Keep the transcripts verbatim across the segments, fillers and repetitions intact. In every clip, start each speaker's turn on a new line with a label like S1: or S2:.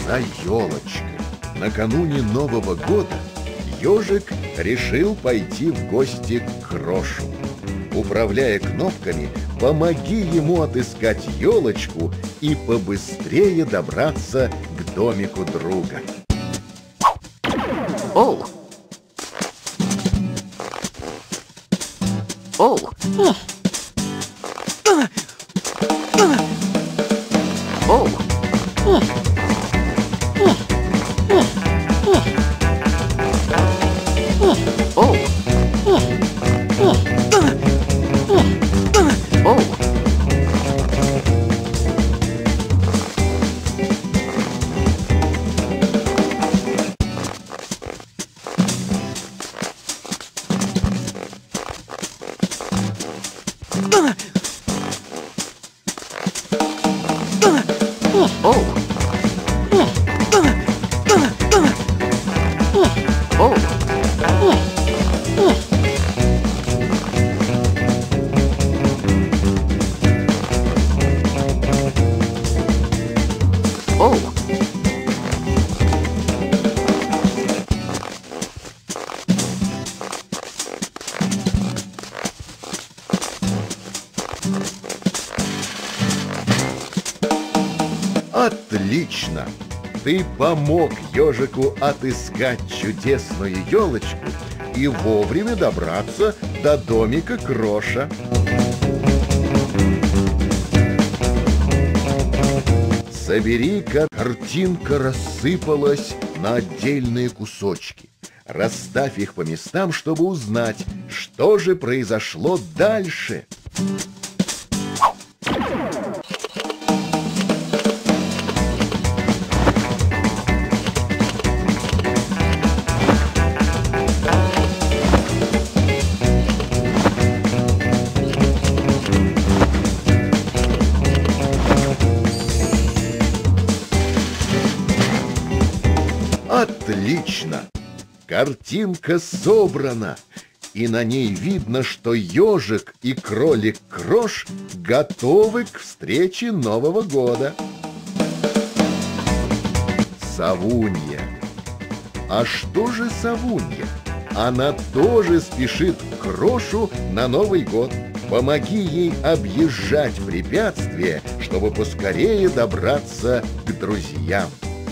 S1: за елочкой. Накануне Нового года ежик решил пойти в гости к Крошу. Управляя кнопками, помоги ему отыскать елочку и побыстрее добраться к домику друга.
S2: Оу! Оу! Оу! Оу! Оу! Оу! Оу!
S1: Отлично! Ты помог ежику отыскать чудесную елочку и вовремя добраться до домика Кроша. Собери-ка, картинка рассыпалась на отдельные кусочки. Расставь их по местам, чтобы узнать, что же произошло дальше. Отлично! Картинка собрана, и на ней видно, что ежик и кролик Крош готовы к встрече Нового года. Совунья. А что же Совунья? Она тоже спешит к Крошу на Новый год. Помоги ей объезжать препятствия, чтобы поскорее добраться к друзьям.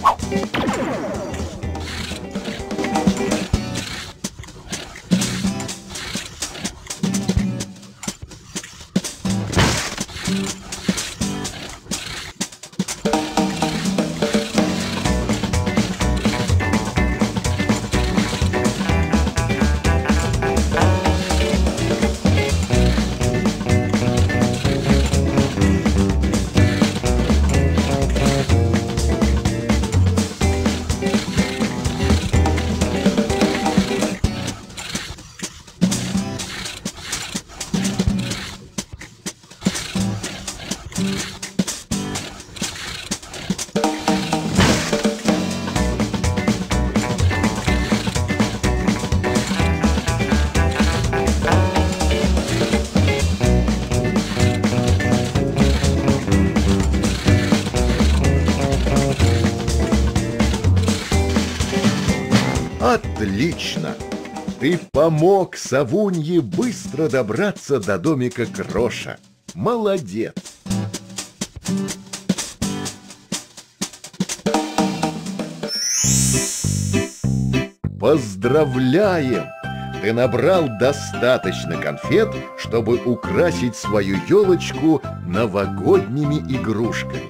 S1: Отлично! Ты помог Совунье быстро добраться до домика Кроша. Молодец! Поздравляем! Ты набрал достаточно конфет, чтобы украсить свою елочку новогодними игрушками.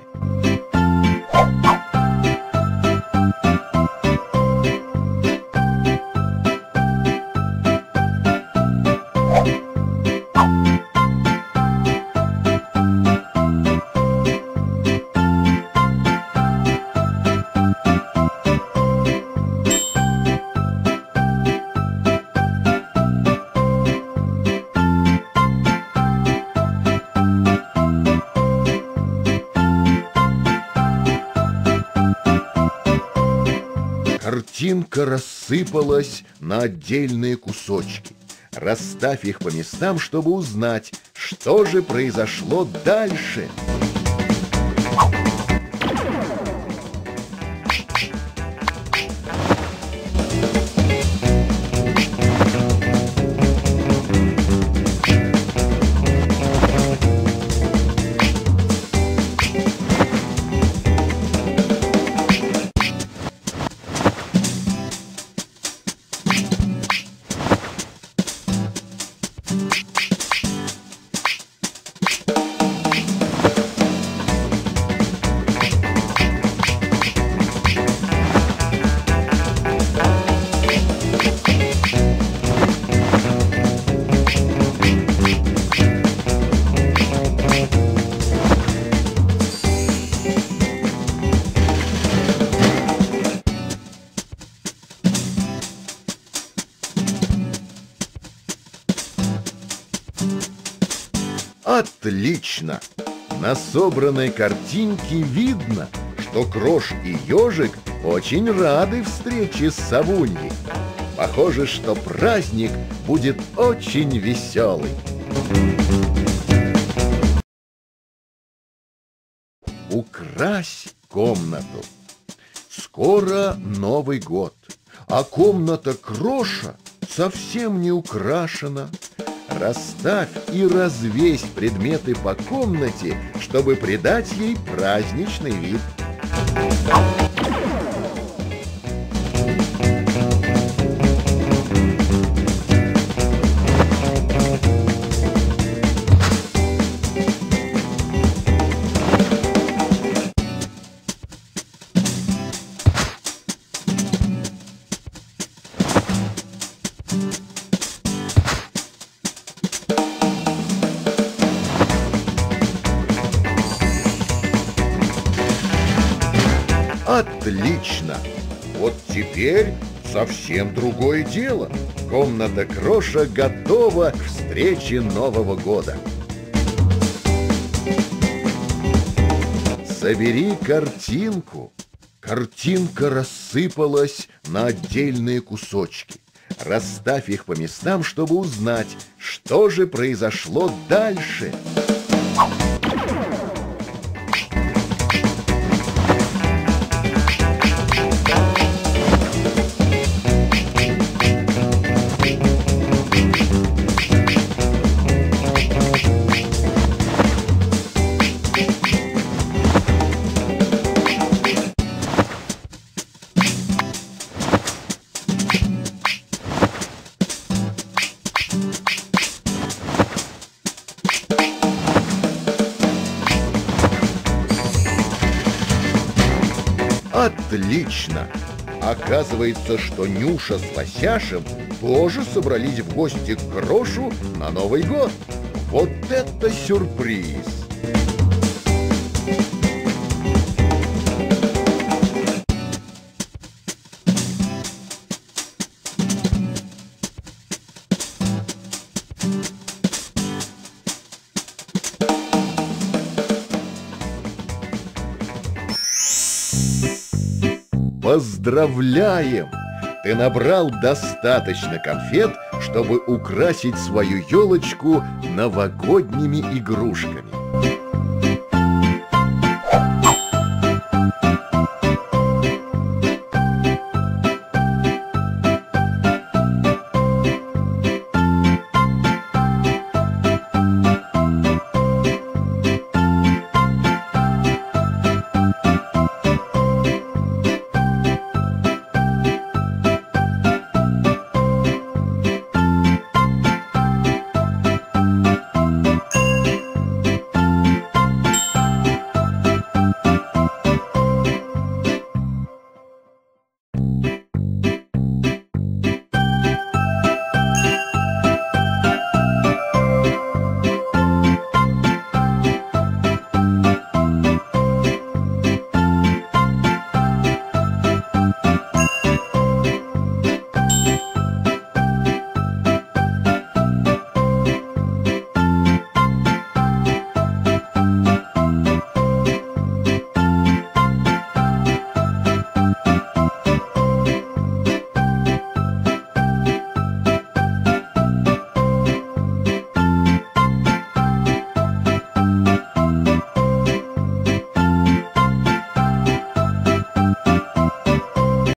S1: Картинка рассыпалась на отдельные кусочки. Расставь их по местам, чтобы узнать, что же произошло дальше. Отлично! На собранной картинке видно, что Крош и Ежик очень рады встрече с Савуньей. Похоже, что праздник будет очень веселый. Укрась комнату. Скоро Новый год, а комната Кроша совсем не украшена. Расставь и развесь предметы по комнате, чтобы придать ей праздничный вид. Отлично! Вот теперь совсем другое дело. Комната Кроша готова к встрече Нового года. Собери картинку. Картинка рассыпалась на отдельные кусочки. Расставь их по местам, чтобы узнать, что же произошло дальше. Отлично! Оказывается, что Нюша с Лосяшем тоже собрались в гости к Крошу на Новый год. Вот это сюрприз! Поздравляем! Ты набрал достаточно конфет, чтобы украсить свою елочку новогодними игрушками.